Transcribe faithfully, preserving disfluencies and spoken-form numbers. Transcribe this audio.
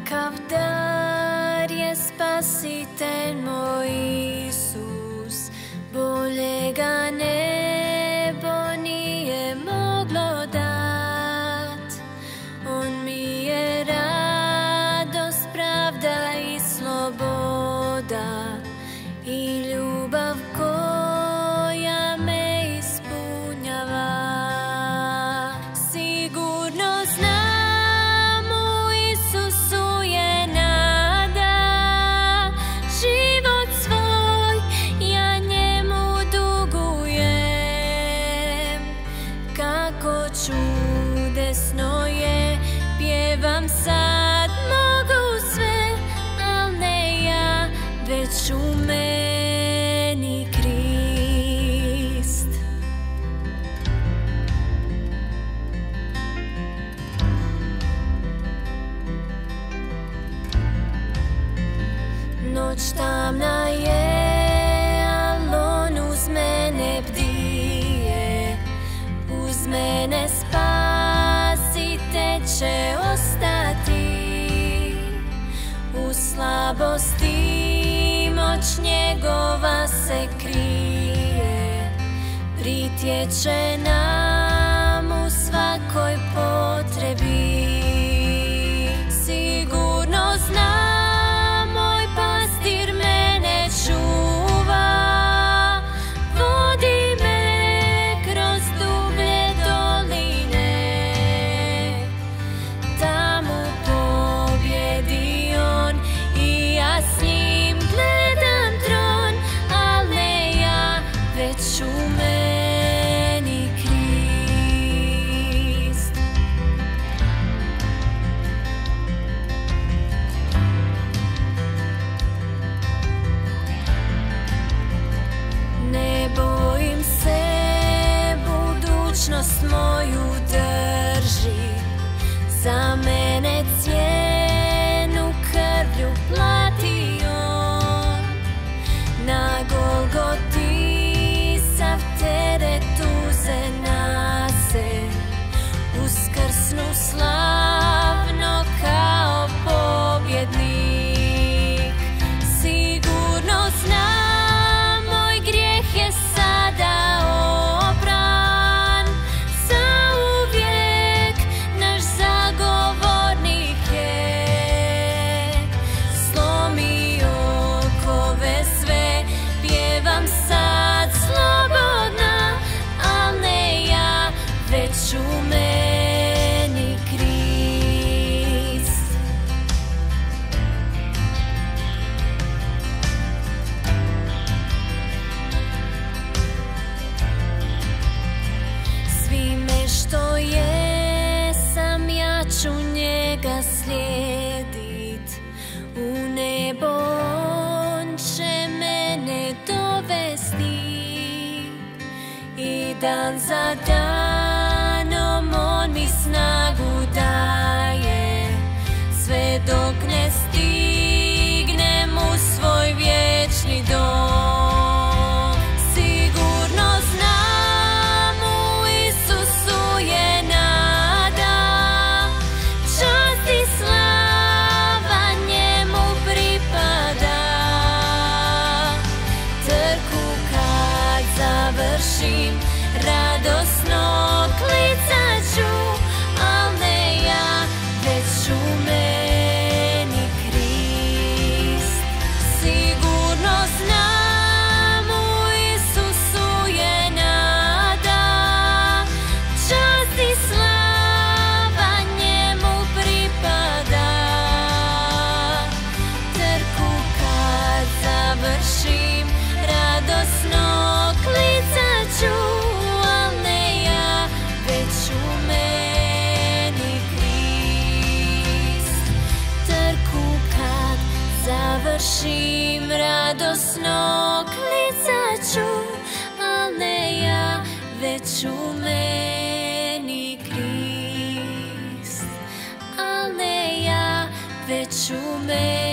Kakav dar je spasitelj moj Isus, boljega nebo nije moglo dat. On mi je radost, pravda i sloboda i ljubav koja me ispunjava. Sigurno znam, u Isusu je nada, život svoj ja njemu dugujem. Kako čudesno je, pjevam sad, mogu sve, al ne ja, već u meni Krist. Noć tamna je, al on uz mene bdije, uz mene spasitelj će ostati. U slabosti moć njegova se krije, pritječe nam u svakoj potrebi. Sigurno znam, moj pastir mene čuva, vodi me kroz dublje doline, tamo pobjedi on i ja s njim gledam tron, al ne ja, već u meni Krist. Ne bojim se, budućnost moju drži, za mene cijenu krvlju plati on. Na Golgoti sav teret uze na se, uskrsnu slavno kao pobjednik. Sigurno znam, moj grijeh je sada opran, zauvijek naš zagovornik je. Slomi okove sve, pjevam sad slobodna, al ne ja, već u meni Krist. Svime što jesam, ja ću njega slijedit. U nebo on će mene dovesti, i dan za danom on mi snagu daje, sve dok ne stignem u svoj vječni dom. Sigurno znam, u Isusu je nada, čast i slava njemu pripada. Trku kad završim, radosno klicat ću, al ne ja, već u meni Krist. Sigurno znam, u Isusu je nada, čast i slava njemu pripada. Trku kad završim, radosno klicat ću, al ne ja, već u meni Krist. Trku kad završim, radosno klicat ću, al ne ja, već u meni Krist. Al ne ja, već u meni